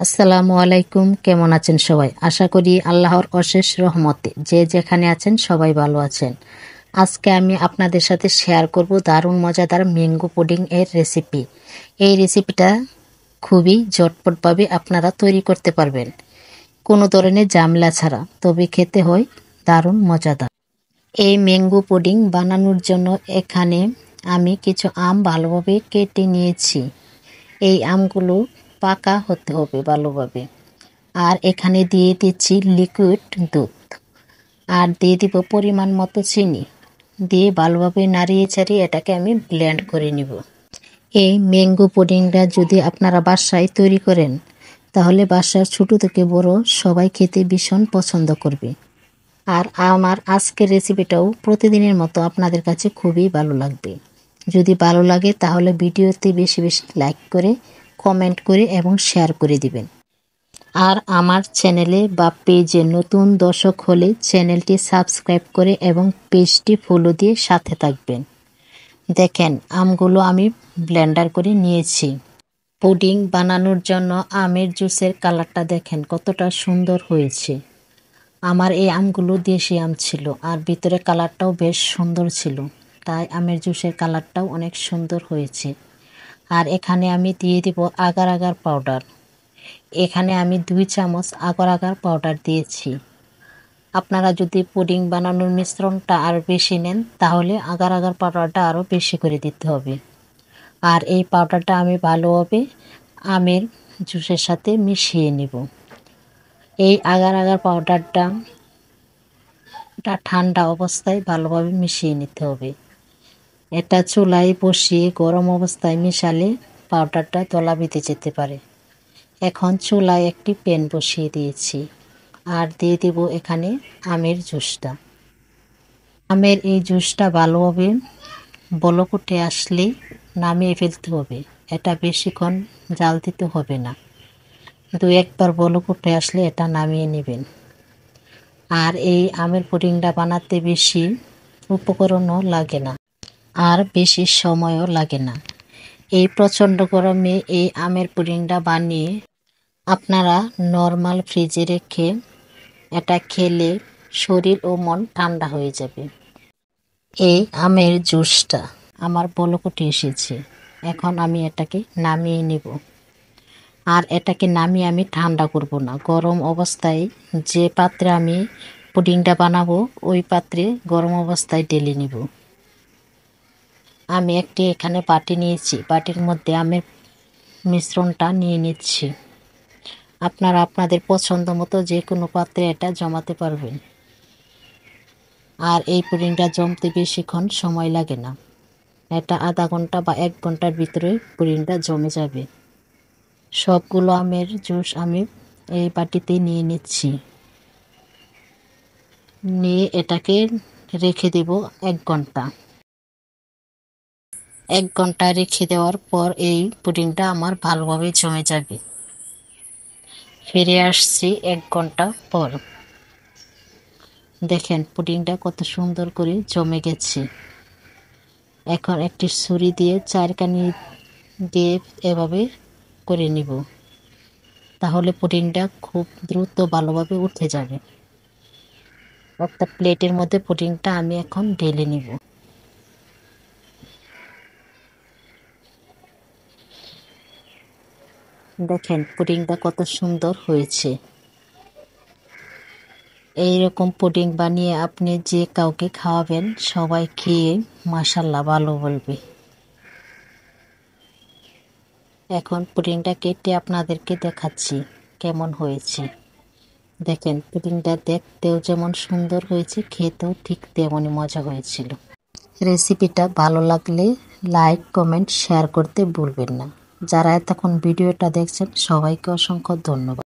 আসসালামু আলাইকুম, কেমন আছেন সবাই? আশা করি আল্লাহর অশেষ রহমতে যে যেখানে আছেন সবাই ভালো আছেন। আজকে আমি আপনাদের সাথে শেয়ার করব দারুণ মজাদার ম্যাঙ্গো পুডিং এর রেসিপি। এই রেসিপিটা খুবই ঝটপটভাবে আপনারা তৈরি করতে পারবেন, কোনো ধরনের ঝামেলা ছাড়া, তবে খেতে হয় দারুণ মজাদার। এই ম্যাঙ্গো পুডিং বানানোর জন্য এখানে আমি কিছু আম ভালোভাবে কেটে নিয়েছি। এই আমগুলো পাকা হতে হবে ভালোভাবে। আর এখানে দিয়ে দিচ্ছি লিকুইড দুধ, আর দিয়ে দিব পরিমাণ মতো চিনি। দিয়ে ভালোভাবে নাড়িয়ে চাড়িয়ে এটাকে আমি ব্লেন্ড করে নিব। এই ম্যাঙ্গো পুডিংটা যদি আপনারা বাসায় তৈরি করেন, তাহলে বাসার ছোট থেকে বড় সবাই খেতে ভীষণ পছন্দ করবে। আর আমার আজকের রেসিপিটাও প্রতিদিনের মতো আপনাদের কাছে খুবই ভালো লাগবে। যদি ভালো লাগে তাহলে ভিডিওতে বেশি বেশি লাইক করে, কমেন্ট করে এবং শেয়ার করে দিবেন। আর আমার চ্যানেলে বা পেজে নতুন দর্শক হলে চ্যানেলটি সাবস্ক্রাইব করে এবং পেজটি ফলো দিয়ে সাথে থাকবেন। দেখেন, আমগুলো আমি ব্লেন্ডার করে নিয়েছি। পুডিং বানানোর জন্য আমের জুসের কালারটা দেখেন কতটা সুন্দর হয়েছে। আমার এই আমগুলো দেশি আম ছিল, আর ভিতরে কালারটাও বেশ সুন্দর ছিল, তাই আমের জুসের কালারটাও অনেক সুন্দর হয়েছে। আর এখানে আমি দিয়ে দিব আগার আগার পাউডার। এখানে আমি 2 চামচ আগার আগার পাউডার দিয়েছি। আপনারা যদি পুডিং বানানোর মিশ্রণটা আরও বেশি নেন, তাহলে আগার আগার পাউডারটা আরও বেশি করে দিতে হবে। আর এই পাউডারটা আমি ভালোভাবে আমের জুসের সাথে মিশিয়ে নেব। এই আগার আগার পাউডারটা ঠান্ডা অবস্থায় ভালোভাবে মিশিয়ে নিতে হবে। এটা চুলায় বসিয়ে গরম অবস্থায় মিশালে পাউডারটা দলা বেঁধে যেতে পারে। এখন চুলায় একটি প্যান বসিয়ে দিয়েছি, আর দিয়ে দেব এখানে আমের জুসটা। আমের এই জুসটা ভালোভাবে বলক উঠে আসলে নামিয়ে ফেলতে হবে। এটা বেশিক্ষণ জাল দিতে হবে না, 2-1 বার বলক উঠে আসলে এটা নামিয়ে নেবেন। আর এই আমের পুডিংটা বানাতে বেশি উপকরণও লাগে না, আর বেশি সময়ও লাগে না। এই প্রচণ্ড গরমে এই আমের পুডিংটা বানিয়ে আপনারা নর্মাল ফ্রিজে রেখে এটা খেলে শরীর ও মন ঠান্ডা হয়ে যাবে। এই আমের জুসটা আমার বলক উঠে এসেছে, এখন আমি এটাকে নামিয়ে নেব। আর এটাকে নামিয়ে আমি ঠান্ডা করব না, গরম অবস্থায় যে পাত্রে আমি পুডিংটা বানাবো ওই পাত্রে গরম অবস্থায় ঢেলে নেব। আমি একটি এখানে বাটি নিয়েছি, বাটির মধ্যে আমের মিশ্রণটা নিয়ে নিচ্ছি। আপনারা আপনাদের পছন্দ মতো যে কোনো পাত্রে এটা জমাতে পারবেন। আর এই পুডিংটা জমতে বেশিক্ষণ সময় লাগে না, এটা আধা ঘন্টা বা 1 ঘন্টার ভিতরে পুডিংটা জমে যাবে। সবগুলো আমের জুস আমি এই বাটিতে নিয়ে নিচ্ছি। নিয়ে এটাকে রেখে দেব 1 ঘন্টা। 1 ঘন্টা রেখে দেওয়ার পর এই পুডিংটা আমার ভালোভাবে জমে যাবে। ফিরে আসছি 1 ঘন্টা পর। দেখেন পুডিংটা কত সুন্দর করে জমে গেছে। এখন একটি ছুরি দিয়ে চারকানি দিয়ে এভাবে করে নিব, তাহলে পুডিংটা খুব দ্রুত ভালোভাবে উঠে যাবে। একটা প্লেটের মধ্যে পুডিংটা আমি এখন ঢেলে নিব। দেখেন পুডিংটা কত সুন্দর হয়েছে। এইরকম পুডিং বানিয়ে আপনি যে কাউকে খাওয়াবেন, সবাই খেয়ে মাশাআল্লাহ ভালো বলবে। এখন পুডিংটা কেটে আপনাদেরকে দেখাচ্ছি কেমন হয়েছে। দেখেন পুডিংটা দেখতেও যেমন সুন্দর হয়েছে, খেতেও ঠিক তেমনই মজা হয়েছিল। রেসিপিটা ভালো লাগলে লাইক, কমেন্ট, শেয়ার করতে ভুলবেন না। যারা এতক্ষণ ভিডিওটা দেখছেন সবাইকে অসংখ্য ধন্যবাদ।